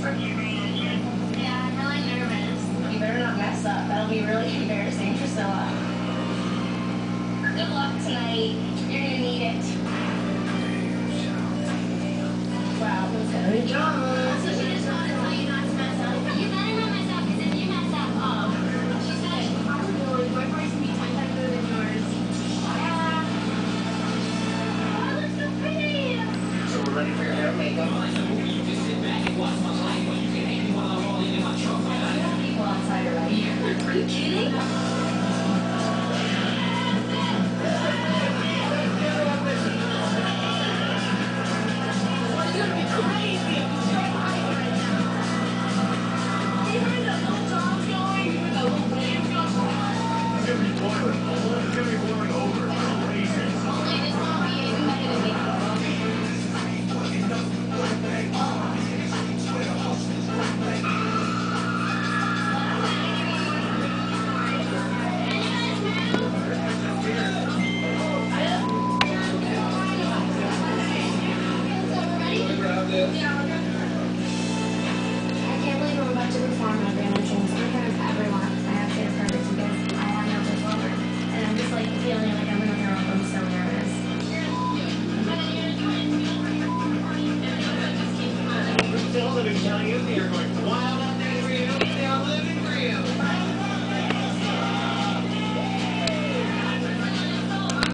Yeah, I'm really nervous. You better not mess up. That'll be really embarrassing, Priscilla. Good luck tonight. You're gonna need it. Wow, good job. So she just wanted to tell you not to mess up. You better not mess up, because if you mess up, she said, probably my voice can be 10 times better than yours. Yeah. Oh, it looks so pretty. So we're ready for your hair and makeup. You just sit back and watch my life, but you can hate me while I'm rolling in my truck. People outside already. Are you kidding? Telling you, you're going, wow.